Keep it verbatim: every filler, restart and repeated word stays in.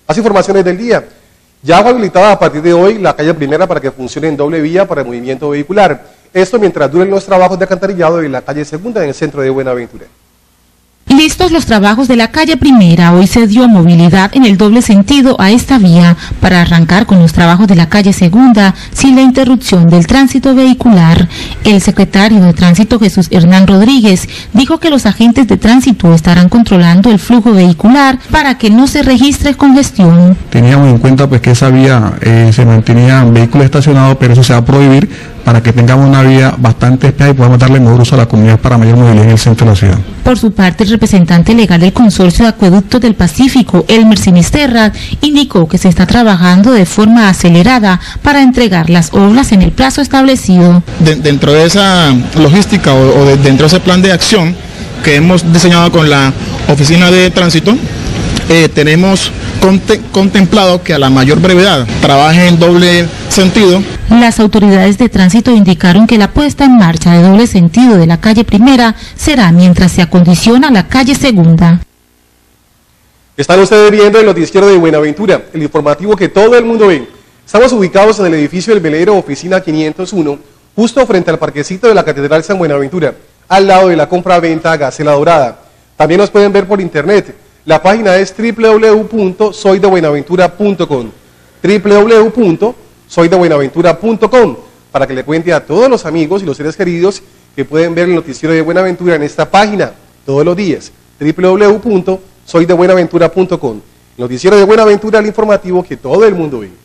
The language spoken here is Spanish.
Las informaciones del día. Ya fue habilitada a partir de hoy la calle Primera para que funcione en doble vía para el movimiento vehicular. Esto mientras duren los trabajos de alcantarillado de la calle Segunda en el centro de Buenaventura. Listos los trabajos de la calle Primera, hoy se dio movilidad en el doble sentido a esta vía para arrancar con los trabajos de la calle Segunda sin la interrupción del tránsito vehicular. El secretario de Tránsito, Jesús Hernán Rodríguez, dijo que los agentes de tránsito estarán controlando el flujo vehicular para que no se registre congestión. Teníamos en cuenta pues que esa vía eh, se mantenían vehículos estacionados, pero eso se va a prohibir para que tengamos una vía bastante despejada y podamos darle mejor uso a la comunidad para mayor movilidad en el centro de la ciudad. Por su parte, el representante legal del Consorcio de Acueductos del Pacífico, Elmer Sinisterra, indicó que se está trabajando de forma acelerada para entregar las obras en el plazo establecido. De, dentro de esa logística o, o de, dentro de ese plan de acción que hemos diseñado con la Oficina de Tránsito, eh, tenemos conte, contemplado que a la mayor brevedad trabaje en doble sentido. Las autoridades de tránsito indicaron que la puesta en marcha de doble sentido de la calle Primera será mientras se acondiciona la calle Segunda. Están ustedes viendo el noticiero de Buenaventura, el informativo que todo el mundo ve. Estamos ubicados en el edificio del Velero, oficina quinientos uno, justo frente al parquecito de la Catedral San Buenaventura, al lado de la compra-venta Gacela Dorada. También nos pueden ver por internet. La página es doble u doble u doble u punto soy de buenaventura punto com, doble u doble u doble u punto soy de buenaventura punto com, para que le cuente a todos los amigos y los seres queridos que pueden ver el noticiero de Buenaventura en esta página todos los días, doble u doble u doble u punto soy de buenaventura punto com. El noticiero de Buenaventura, el informativo que todo el mundo ve.